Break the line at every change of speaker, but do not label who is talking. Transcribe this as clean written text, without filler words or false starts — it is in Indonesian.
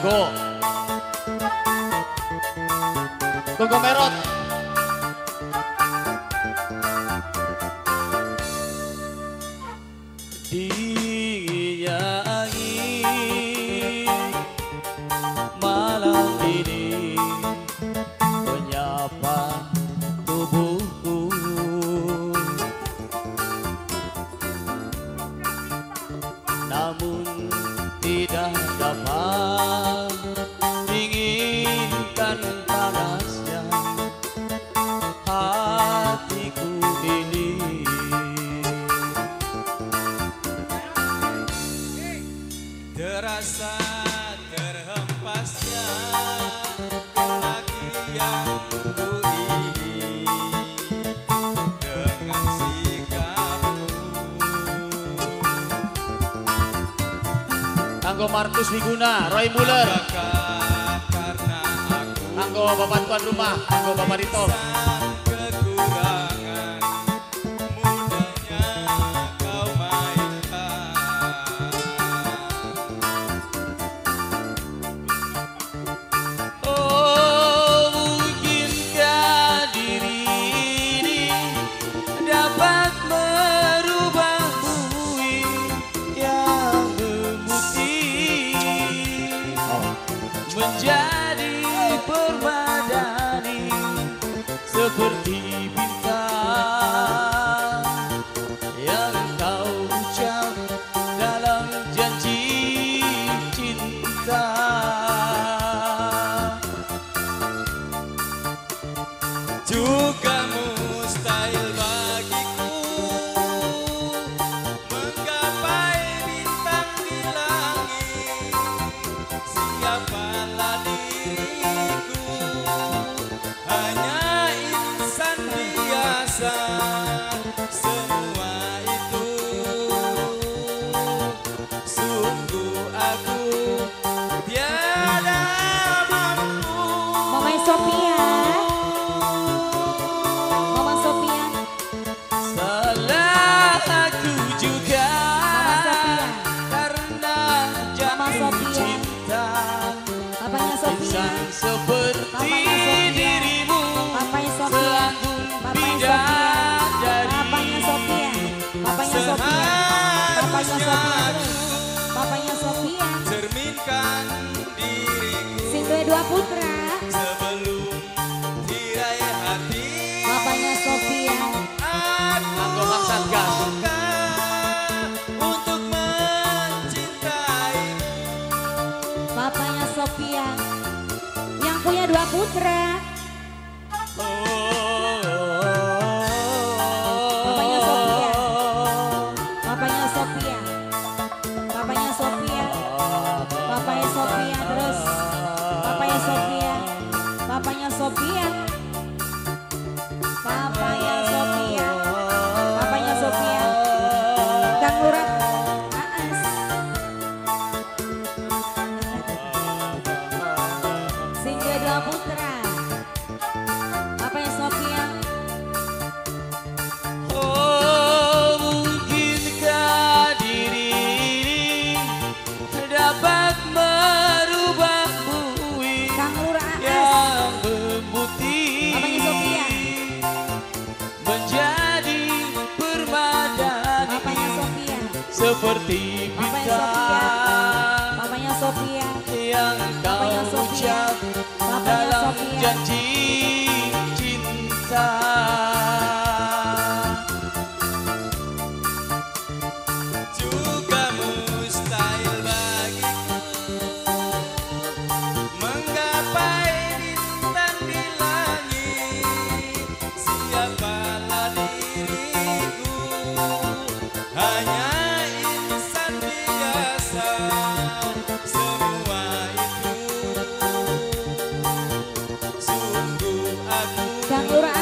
Go. Tunggu Merot. Dinginnya angin malam ini menyapa tubuhku. Namun tidak dapat dinginkan panasnya hatiku ini.
Terasa terhempasnya lagi yang ku ini dengan sikapmu.
Kanggo Markus Wiguna, Roy Muller,
Apakah karena aku
kanggo Bapak Tuan Rumah, kanggo Bapak Rito.
kekurangan mudahnya kau mainkan.
Oh, mungkinkah diri ini dapat merubah bumi yang memutih menjadi permadani seperti bintang yang kau ucap dalam janji cinta.
Juga mustahil bagiku menggapai bintang di langit. Siapalah diriku, hanya insan biasa. Semua itu sungguh aku tiada mampu.
Mama Sophia. Mama Sophia.
Salah aku juga
Sophia.
karena
Mama
jatuh
Sophia.
cinta
Papanya Sophia.
insan seperti
Papanya Sophia.
dirimu
Papanya Sophia.
seanggun
Papanya Sophia.
bidadari.
Papanya Sophia. Papanya Sophia. Papanya Sophia terus. Papanya Sophia.
Cerminkan diriku
Sing duwe dua putra.
sebelum tirai hati.
Papanya Sophia.
Kanggo Mang Satgas.
Untuk mencintaimu.
Papanya Sophia. Yang punya dua putra. Papanya Sophia. Papanya Sophia. Papanya Sophia. Papanya Sophia terus. Papanya Sophia. Papanya Sophia. Papanya Sophia. Papanya Sophia. Kang Lurah. Aas. Sing duwe dua putra. Papanya Sophia.
Oh, mungkinkah diri ini dapat merubah bumi
Kang Lurah Aas.
yang memutih
Papanya Sophia.
menjadi permadani
Papanya Sophia.
seperti
Papanya Sophia.
bintang
Papanya Sophia.
yang kau
Papanya Sophia.
ucap
Papanya
dalam
Sophia.
janji cinta.
Juga mustahil bagiku menggapai bintang di langit. Siapalah diriku, hanya insan biasa. Semua itu sungguh aku
Kang Lurah